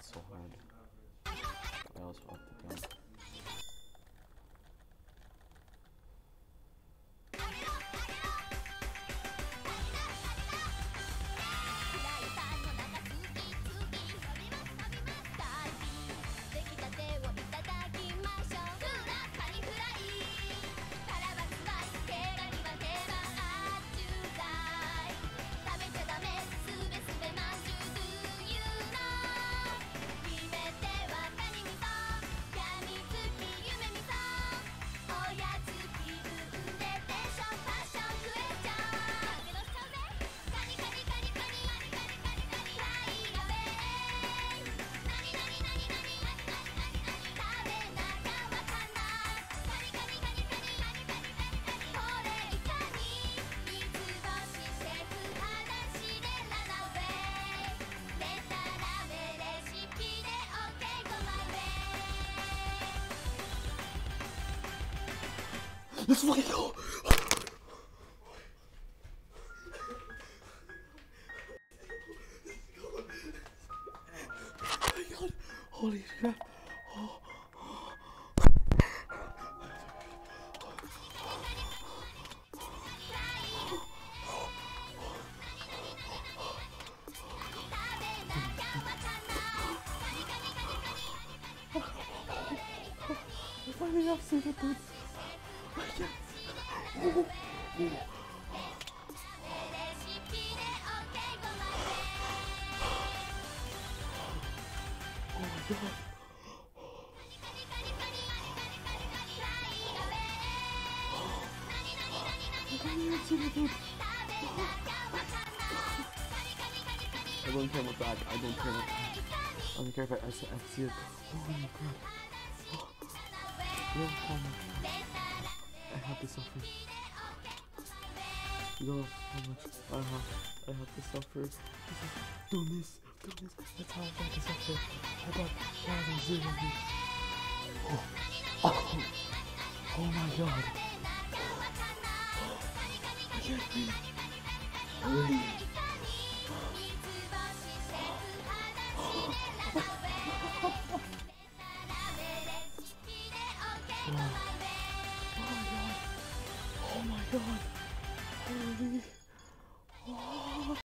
That's so hard. I almost fucked it down. Let's fucking go! Oh my god! Holy crap! Oh. I finally have seen it, dude. Yeah. Oh, oh. Oh my god. I don't care about that. I don't care about that. I don't care if I see it. Holy crap. Oh my god. I have to suffer. You know how much I have to suffer. Do this. That's how I got to suffer. I got oh my god. I can't breathe.